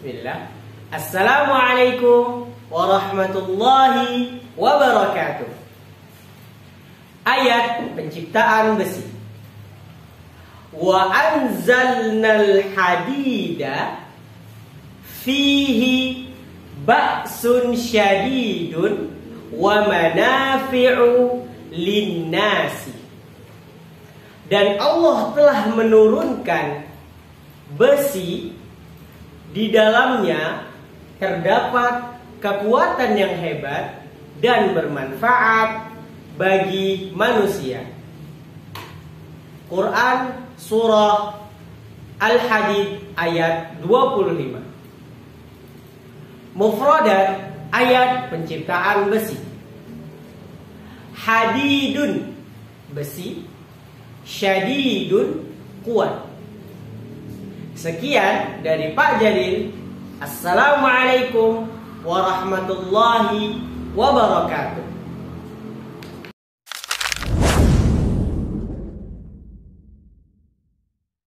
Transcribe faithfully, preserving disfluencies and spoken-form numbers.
Bismillah. Assalamualaikum warahmatullahi wabarakatuh. Ayat penciptaan besi. Wa anzalnal hadida fihi ba'sun syadidun wa manafi'u linnasi. Dan Allah telah menurunkan besi, di dalamnya terdapat kekuatan yang hebat dan bermanfaat bagi manusia. Quran surah Al-Hadid ayat dua puluh lima. Mufradat ayat penciptaan besi. Hadidun besi, syadidun kuat. Sekian dari Pak Jalil. Assalamualaikum warahmatullahi wabarakatuh.